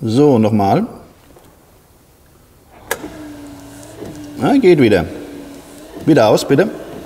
So, nochmal. Na, geht wieder. Wieder aus, bitte.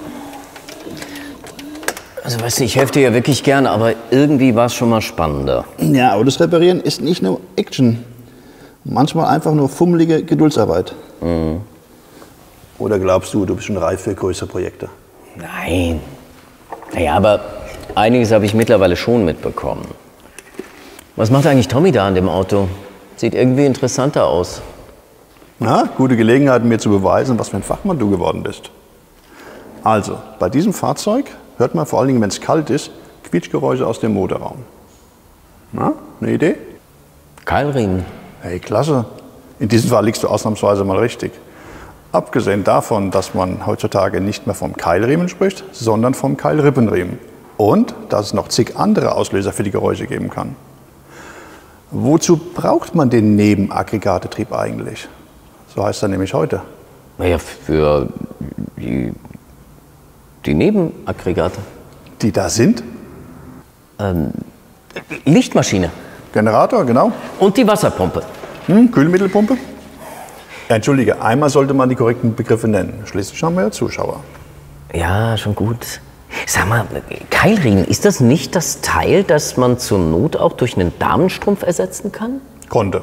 Also weißt du, ich helfe dir ja wirklich gern, aber irgendwie war es schon mal spannender. Ja, aber das Reparieren ist nicht nur Action. Manchmal einfach nur fummelige Geduldsarbeit. Mhm. Oder glaubst du, du bist schon reif für größere Projekte? Nein. Naja, aber einiges habe ich mittlerweile schon mitbekommen. Was macht eigentlich Tommy da an dem Auto? Sieht irgendwie interessanter aus. Na, gute Gelegenheit, mir zu beweisen, was für ein Fachmann du geworden bist. Also, bei diesem Fahrzeug hört man vor allen Dingen, wenn es kalt ist, Quietschgeräusche aus dem Motorraum. Na, eine Idee? Keilriemen. Hey, klasse. In diesem Fall liegst du ausnahmsweise mal richtig. Abgesehen davon, dass man heutzutage nicht mehr vom Keilriemen spricht, sondern vom Keilrippenriemen. Und dass es noch zig andere Auslöser für die Geräusche geben kann. Wozu braucht man den Nebenaggregatetrieb eigentlich? So heißt er nämlich heute. Naja, für die Nebenaggregate. Die da sind? Lichtmaschine. Generator, genau. Und die Wasserpumpe. Kühlmittelpumpe? Entschuldige, einmal sollte man die korrekten Begriffe nennen. Schließlich haben wir ja Zuschauer. Ja, schon gut. Sag mal, Keilriemen, ist das nicht das Teil, das man zur Not auch durch einen Damenstrumpf ersetzen kann? Konnte.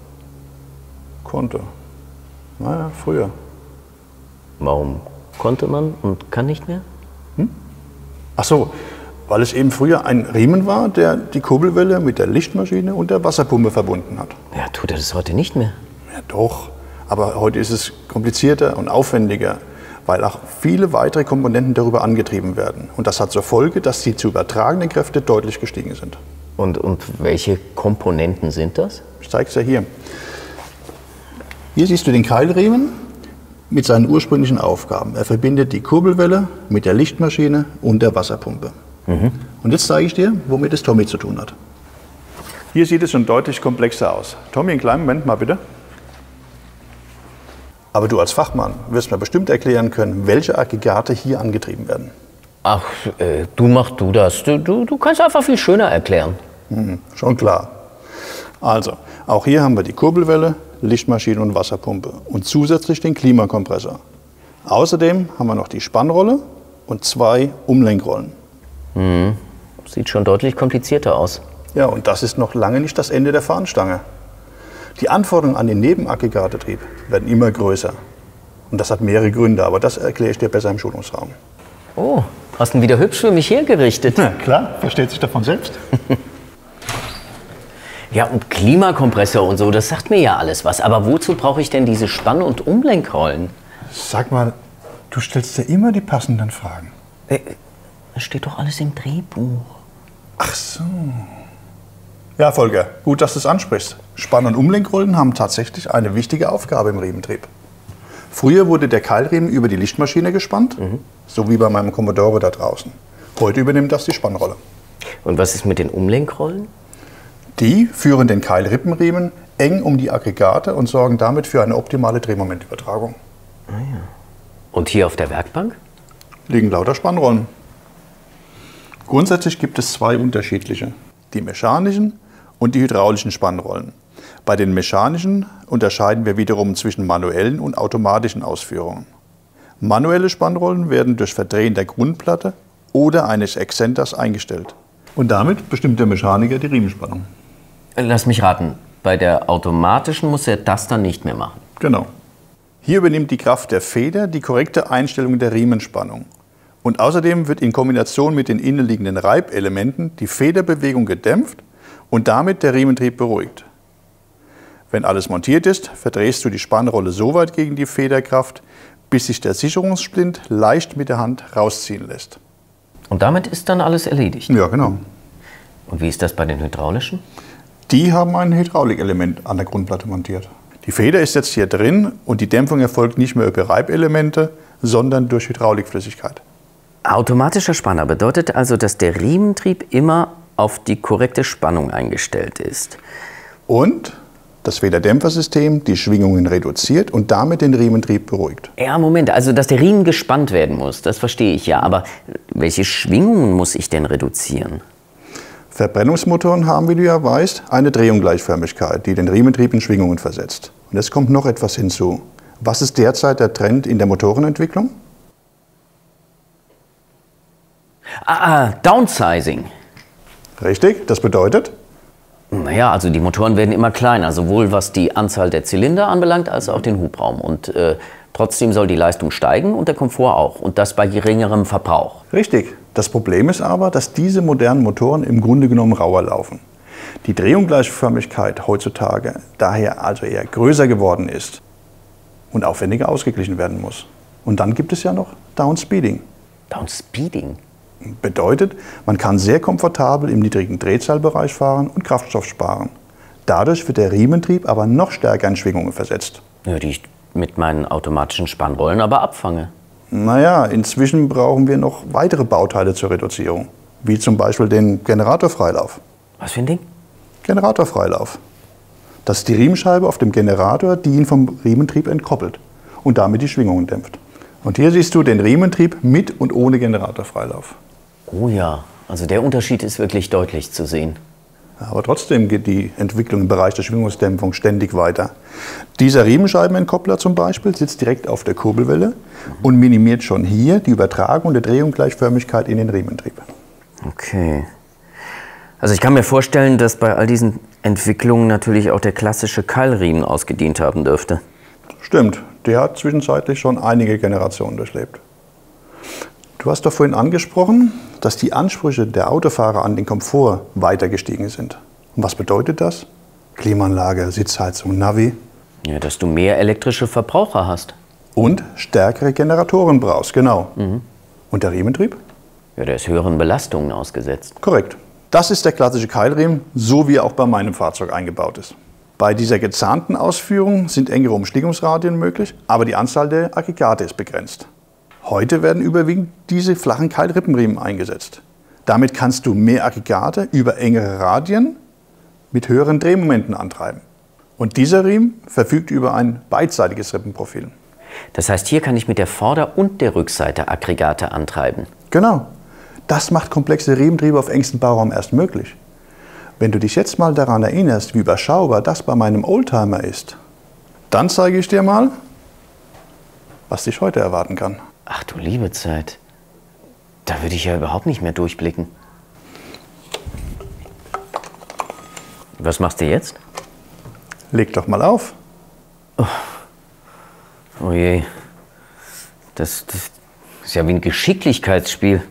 Naja, früher. Warum konnte man und kann nicht mehr? Ach so, weil es eben früher ein Riemen war, der die Kurbelwelle mit der Lichtmaschine und der Wasserpumpe verbunden hat. Ja, tut er das heute nicht mehr? Ja doch, aber heute ist es komplizierter und aufwendiger, weil auch viele weitere Komponenten darüber angetrieben werden. Und das hat zur Folge, dass die zu übertragenen Kräfte deutlich gestiegen sind. Und welche Komponenten sind das? Ich zeige es ja hier. Hier siehst du den Keilriemen mit seinen ursprünglichen Aufgaben. Er verbindet die Kurbelwelle mit der Lichtmaschine und der Wasserpumpe. Und jetzt zeige ich dir, womit es Tommy zu tun hat. Hier sieht es schon deutlich komplexer aus. Tommy, einen kleinen Moment mal bitte. Aber du als Fachmann wirst mir bestimmt erklären können, welche Aggregate hier angetrieben werden. Ach, mach du das. Du kannst einfach viel schöner erklären. Schon klar. Also, auch hier haben wir die Kurbelwelle, Lichtmaschine und Wasserpumpe und zusätzlich den Klimakompressor. Außerdem haben wir noch die Spannrolle und 2 Umlenkrollen. Sieht schon deutlich komplizierter aus. Ja, und das ist noch lange nicht das Ende der Fahnenstange. Die Anforderungen an den Nebenaggregatetrieb werden immer größer. Und das hat mehrere Gründe, aber das erkläre ich dir besser im Schulungsraum. Oh, hast ihn wieder hübsch für mich hergerichtet. Na klar, versteht sich davon selbst. Ja, und Klimakompressor und so, das sagt mir ja alles was. Aber wozu brauche ich denn diese Spann- und Umlenkrollen? Sag mal, du stellst dir immer die passenden Fragen. Das steht doch alles im Drehbuch. Ach so. Ja, Volker, gut, dass du es ansprichst. Spann- und Umlenkrollen haben tatsächlich eine wichtige Aufgabe im Riementrieb. Früher wurde der Keilriemen über die Lichtmaschine gespannt, so wie bei meinem Commodore da draußen. Heute übernimmt das die Spannrolle. Und was ist mit den Umlenkrollen? Die führen den Keilrippenriemen eng um die Aggregate und sorgen damit für eine optimale Drehmomentübertragung. Ah, ja. Und hier auf der Werkbank? Liegen lauter Spannrollen. Grundsätzlich gibt es 2 unterschiedliche, die mechanischen und die hydraulischen Spannrollen. Bei den mechanischen unterscheiden wir wiederum zwischen manuellen und automatischen Ausführungen. Manuelle Spannrollen werden durch Verdrehen der Grundplatte oder eines Exzenters eingestellt. Und damit bestimmt der Mechaniker die Riemenspannung. Lass mich raten, bei der automatischen muss er das dann nicht mehr machen. Genau. Hier übernimmt die Kraft der Feder die korrekte Einstellung der Riemenspannung. Und außerdem wird in Kombination mit den innenliegenden Reibelementen die Federbewegung gedämpft und damit der Riementrieb beruhigt. Wenn alles montiert ist, verdrehst du die Spannrolle so weit gegen die Federkraft, bis sich der Sicherungssplint leicht mit der Hand rausziehen lässt. Und damit ist dann alles erledigt? Ja, genau. Und wie ist das bei den hydraulischen? Die haben ein Hydraulikelement an der Grundplatte montiert. Die Feder ist jetzt hier drin und die Dämpfung erfolgt nicht mehr über Reibelemente, sondern durch Hydraulikflüssigkeit. Automatischer Spanner bedeutet also, dass der Riementrieb immer auf die korrekte Spannung eingestellt ist. Und das Federdämpfersystem die Schwingungen reduziert und damit den Riementrieb beruhigt. Ja, Moment, also dass der Riemen gespannt werden muss, das verstehe ich ja. Aber welche Schwingungen muss ich denn reduzieren? Verbrennungsmotoren haben, wie du ja weißt, eine Drehunggleichförmigkeit, die den Riementrieb in Schwingungen versetzt. Und es kommt noch etwas hinzu. Was ist derzeit der Trend in der Motorenentwicklung? Downsizing. Richtig, das bedeutet? Naja, also die Motoren werden immer kleiner, sowohl was die Anzahl der Zylinder anbelangt, als auch den Hubraum. Und trotzdem soll die Leistung steigen und der Komfort auch. Und das bei geringerem Verbrauch. Richtig. Das Problem ist aber, dass diese modernen Motoren im Grunde genommen rauer laufen. Die Drehunggleichförmigkeit heutzutage daher also eher größer geworden ist und aufwendiger ausgeglichen werden muss. Und dann gibt es ja noch Downspeeding. Downspeeding? Bedeutet, man kann sehr komfortabel im niedrigen Drehzahlbereich fahren und Kraftstoff sparen. Dadurch wird der Riementrieb aber noch stärker in Schwingungen versetzt. Ja, die ich mit meinen automatischen Spannrollen aber abfange. Naja, inzwischen brauchen wir noch weitere Bauteile zur Reduzierung, wie zum Beispiel den Generatorfreilauf. Was für ein Ding? Generatorfreilauf. Das ist die Riemenscheibe auf dem Generator, die ihn vom Riementrieb entkoppelt und damit die Schwingungen dämpft. Und hier siehst du den Riementrieb mit und ohne Generatorfreilauf. Oh ja, also der Unterschied ist wirklich deutlich zu sehen. Aber trotzdem geht die Entwicklung im Bereich der Schwingungsdämpfung ständig weiter. Dieser Riemenscheibenentkoppler zum Beispiel sitzt direkt auf der Kurbelwelle und minimiert schon hier die Übertragung der Drehunggleichförmigkeit in den Riementrieb. Okay. Also ich kann mir vorstellen, dass bei all diesen Entwicklungen natürlich auch der klassische Keilriemen ausgedient haben dürfte. Stimmt, der hat zwischenzeitlich schon einige Generationen durchlebt. Du hast doch vorhin angesprochen, dass die Ansprüche der Autofahrer an den Komfort weiter gestiegen sind. Und was bedeutet das? Klimaanlage, Sitzheizung, Navi. Ja, dass du mehr elektrische Verbraucher hast. Und stärkere Generatoren brauchst, genau. Und der Riementrieb? Ja, der ist höheren Belastungen ausgesetzt. Korrekt. Das ist der klassische Keilriemen, so wie er auch bei meinem Fahrzeug eingebaut ist. Bei dieser gezahnten Ausführung sind engere Umschlägungsradien möglich, aber die Anzahl der Aggregate ist begrenzt. Heute werden überwiegend diese flachen Keilrippenriemen eingesetzt. Damit kannst du mehr Aggregate über engere Radien mit höheren Drehmomenten antreiben. Und dieser Riemen verfügt über ein beidseitiges Rippenprofil. Das heißt, hier kann ich mit der Vorder- und der Rückseite Aggregate antreiben. Genau. Das macht komplexe Riementriebe auf engstem Bauraum erst möglich. Wenn du dich jetzt mal daran erinnerst, wie überschaubar das bei meinem Oldtimer ist, dann zeige ich dir mal, was dich heute erwarten kann. Ach du liebe Zeit. Da würde ich ja überhaupt nicht mehr durchblicken. Was machst du jetzt? Leg doch mal auf. Oh je. Das ist ja wie ein Geschicklichkeitsspiel.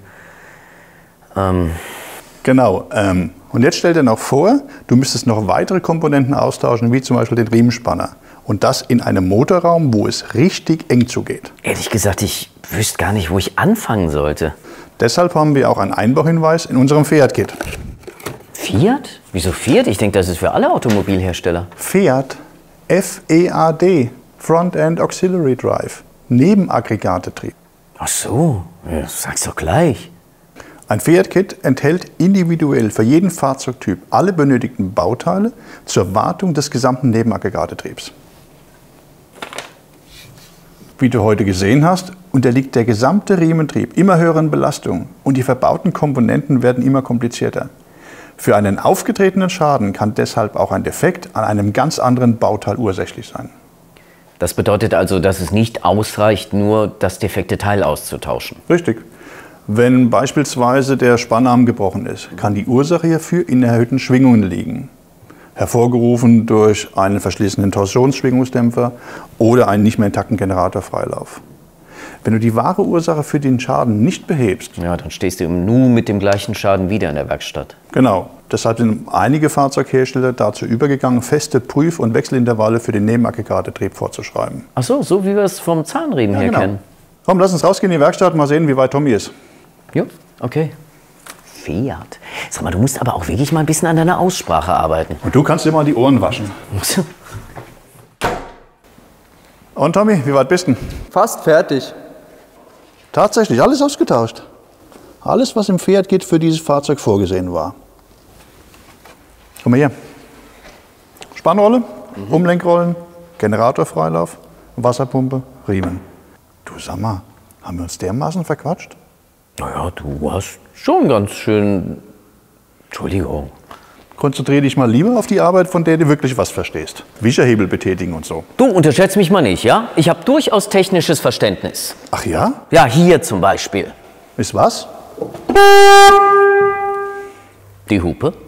Genau. Und jetzt stell dir noch vor, du müsstest noch weitere Komponenten austauschen, wie zum Beispiel den Riemenspanner. Und das in einem Motorraum, wo es richtig eng zugeht. Ehrlich gesagt, ich wüsste gar nicht, wo ich anfangen sollte. Deshalb haben wir auch einen Einbauhinweis in unserem Fiat-Kit. Fiat? Wieso Fiat? Ich denke, das ist für alle Automobilhersteller. Fiat, FEAD, Front-End Auxiliary Drive, Nebenaggregatetrieb. Ach so, ja, sag's doch gleich. Ein Fiat-Kit enthält individuell für jeden Fahrzeugtyp alle benötigten Bauteile zur Wartung des gesamten Nebenaggregatetriebs. Wie du heute gesehen hast, unterliegt der gesamte Riementrieb immer höheren Belastungen und die verbauten Komponenten werden immer komplizierter. Für einen aufgetretenen Schaden kann deshalb auch ein Defekt an einem ganz anderen Bauteil ursächlich sein. Das bedeutet also, dass es nicht ausreicht, nur das defekte Teil auszutauschen. Richtig. Wenn beispielsweise der Spannarm gebrochen ist, kann die Ursache hierfür in erhöhten Schwingungen liegen. Hervorgerufen durch einen verschließenden Torsionsschwingungsdämpfer oder einen nicht mehr intakten Generatorfreilauf. Wenn du die wahre Ursache für den Schaden nicht behebst, Ja, dann stehst du im Nu mit dem gleichen Schaden wieder in der Werkstatt. genau, deshalb sind einige Fahrzeughersteller dazu übergegangen, feste Prüf- und Wechselintervalle für den Nebenaggregatetrieb vorzuschreiben. Ach so, so wie wir es vom Zahnriemen her genau. kennen. Komm, lass uns rausgehen in die Werkstatt und mal sehen, wie weit Tommy ist. Jo, okay. Fiat. Sag mal, du musst aber auch wirklich mal ein bisschen an deiner Aussprache arbeiten. Und du kannst dir mal die Ohren waschen. Und Tommy, wie weit bist du? Fast fertig. Tatsächlich, alles ausgetauscht. Alles, was im Fiat Kit für dieses Fahrzeug vorgesehen war. Guck mal hier. Spannrolle, Umlenkrollen, Generatorfreilauf, Wasserpumpe, Riemen. Du sag mal, haben wir uns dermaßen verquatscht? Naja, du hast schon ganz schön Entschuldigung. Konzentriere dich mal lieber auf die Arbeit, von der du wirklich was verstehst. Wischerhebel betätigen und so. Du unterschätzt mich mal nicht, ja? Ich habe durchaus technisches Verständnis. Ach ja? Ja, hier zum Beispiel. Ist was? Die Hupe.